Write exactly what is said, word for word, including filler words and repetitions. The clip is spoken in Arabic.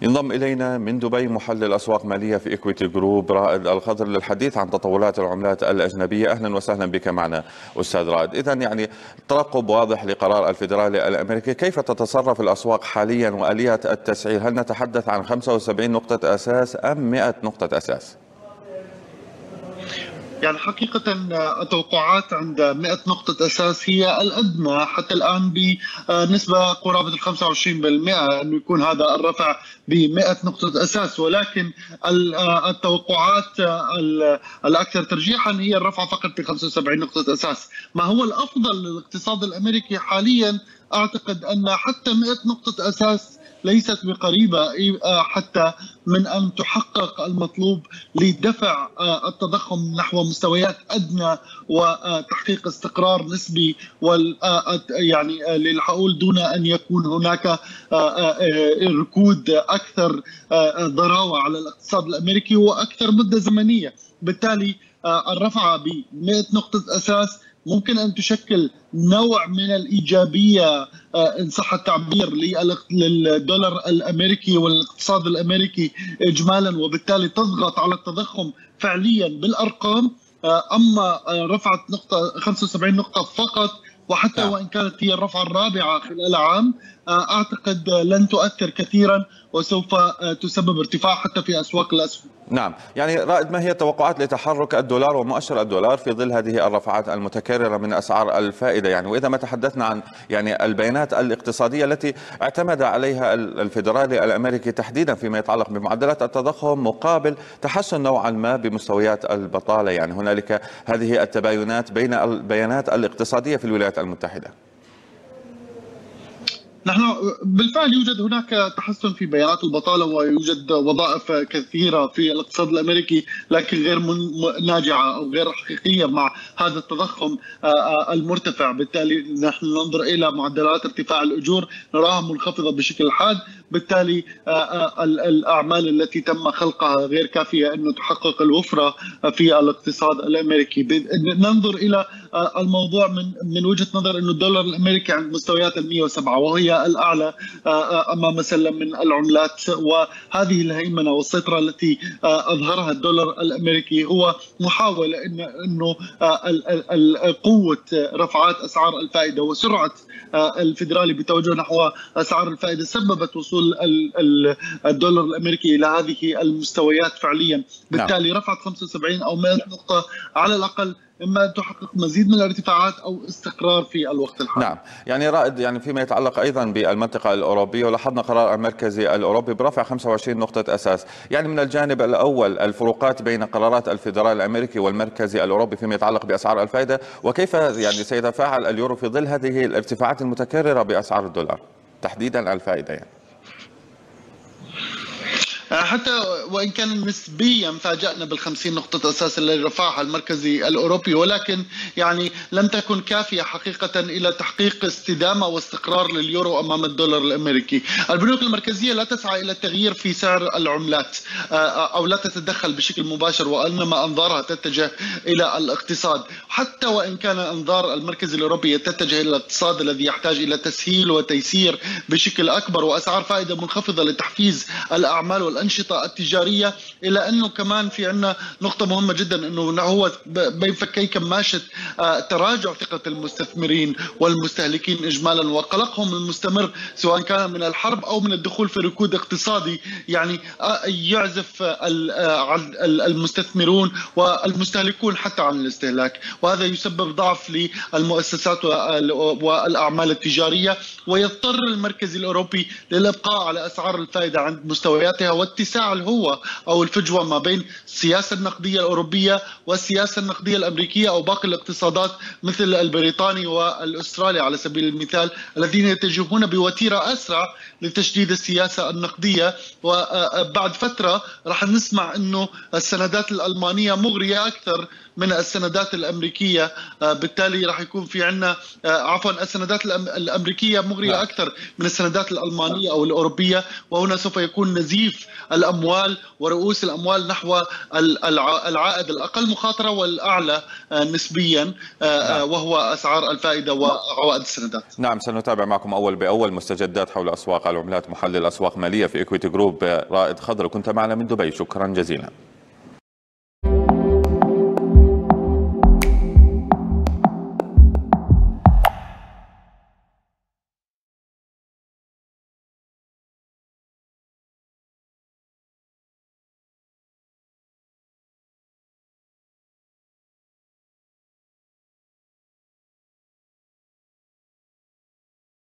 ينضم إلينا من دبي محلل أسواق مالية في إكويتي جروب رائد الخضر للحديث عن تطورات العملات الأجنبية. أهلا وسهلا بك معنا أستاذ رائد. إذا يعني ترقب واضح لقرار الفيدرالي الأمريكي، كيف تتصرف الأسواق حاليا وآليات التسعير؟ هل نتحدث عن خمسة وسبعين نقطة أساس أم مئة نقطة أساس؟ يعني حقيقة التوقعات عند مئة نقطة أساس هي الأدنى حتى الآن بنسبة قرابة ال خمسة وعشرين بالمئة أنه يكون هذا الرفع ب مئة نقطة أساس، ولكن التوقعات الأكثر ترجيحا هي الرفع فقط ب خمسة وسبعين نقطة أساس. ما هو الأفضل للاقتصاد الأمريكي حاليا؟ أعتقد أن حتى مئة نقطة أساس ليست بقريبة حتى من أن تحقق المطلوب لدفع التضخم نحو مستويات أدنى وتحقيق استقرار نسبي، وال يعني للحقول دون أن يكون هناك ركود أكثر ضراوة على الاقتصاد الأمريكي وأكثر مدة زمنية. بالتالي الرفعة ب مئة نقطة أساس ممكن أن تشكل نوع من الإيجابية إن صح التعبير للدولار الأمريكي والاقتصاد الأمريكي إجمالا، وبالتالي تضغط على التضخم فعليا بالأرقام. أما رفعت نقطة خمسة وسبعين نقطة فقط، وحتى وإن كانت هي الرفعة الرابعة خلال العام، أعتقد لن تؤثر كثيرا وسوف تسبب ارتفاع حتى في أسواق الأسهم. نعم، يعني رائد، ما هي التوقعات لتحرك الدولار ومؤشر الدولار في ظل هذه الرفعات المتكررة من أسعار الفائدة؟ يعني وإذا ما تحدثنا عن يعني البيانات الاقتصادية التي اعتمد عليها الفيدرالي الأمريكي تحديدا فيما يتعلق بمعدلات التضخم مقابل تحسن نوعا ما بمستويات البطالة، يعني هنالك هذه التباينات بين البيانات الاقتصادية في الولايات المتحدة. نحن بالفعل يوجد هناك تحسن في بيانات البطالة، ويوجد وظائف كثيرة في الاقتصاد الأمريكي لكن غير ناجعة أو غير حقيقية مع هذا التضخم المرتفع. بالتالي نحن ننظر إلى معدلات ارتفاع الأجور نراها منخفضة بشكل حاد، بالتالي الأعمال التي تم خلقها غير كافية أن تحقق الوفرة في الاقتصاد الأمريكي. ننظر إلى الموضوع من من وجهة نظر أن الدولار الأمريكي عند مستويات ال مئة وسبعة وهي الأعلى أمام سلم من العملات، وهذه الهيمنة والسيطرة التي أظهرها الدولار الأمريكي هو محاولة إن إنه قوة رفعات أسعار الفائدة وسرعة الفيدرالي بتوجه نحو أسعار الفائدة سببت وصول الدولار الأمريكي إلى هذه المستويات فعليا. بالتالي رفعت خمسة وسبعين أو مئة نقطة على الأقل، إما أن تحقق مزيد من الارتفاعات أو استقرار في الوقت الحالي. نعم، يعني رائد، يعني فيما يتعلق أيضا بالمنطقة الأوروبية، ولاحظنا قرار المركزي الأوروبي برفع خمسة وعشرين نقطة أساس. يعني من الجانب الأول الفروقات بين قرارات الفيدرالي الأمريكي والمركزي الأوروبي فيما يتعلق بأسعار الفائدة، وكيف يعني سيتفاعل اليورو في ظل هذه الارتفاعات المتكررة بأسعار الدولار تحديدا الفائدة؟ يعني حتى وإن كان نسبيا فاجأنا بالخمسين نقطة أساس اللي رفعها المركزي الأوروبي، ولكن يعني لم تكن كافية حقيقة إلى تحقيق استدامة واستقرار لليورو أمام الدولار الأمريكي. البنوك المركزية لا تسعى إلى التغيير في سعر العملات أو لا تتدخل بشكل مباشر، وإنما أنظارها تتجه إلى الاقتصاد. حتى وإن كان أنظار المركز الأوروبي تتجه إلى الاقتصاد الذي يحتاج إلى تسهيل وتيسير بشكل أكبر وأسعار فائدة منخفضة لتحفيز الأعمال والأنشطة الأنشطة التجارية، إلى أنه كمان في عنا نقطة مهمة جدا، أنه هو بين فكي كماشة تراجع ثقة المستثمرين والمستهلكين إجمالا وقلقهم المستمر سواء كان من الحرب أو من الدخول في ركود اقتصادي يعني يعزف المستثمرون والمستهلكون حتى عن الاستهلاك، وهذا يسبب ضعف للمؤسسات والأعمال التجارية، ويضطر المركز الأوروبي للإبقاء على أسعار الفائدة عند مستوياتها واتساع الهوة أو الفجوة ما بين السياسة النقدية الأوروبية والسياسة النقدية الأمريكية أو باقي الاقتصادات مثل البريطاني والأسترالي على سبيل المثال، الذين يتجهون بوتيرة أسرع لتشديد السياسة النقدية. وبعد فترة راح نسمع أنه السندات الألمانية مغرية أكثر من السندات الأمريكية، بالتالي راح يكون في عندنا عفوا السندات الأمريكية مغرية أكثر من السندات الألمانية أو الأوروبية، وهنا سوف يكون نزيف الأموال ورؤوس الأموال نحو العائد الأقل مخاطرة والأعلى نسبيا، وهو أسعار الفائدة وعوائد السندات. نعم، سنتابع معكم أول بأول مستجدات حول أسواق العملات. محلل أسواق مالية في إكويتي جروب رائد خضر، كنت معنا من دبي، شكرا جزيلا.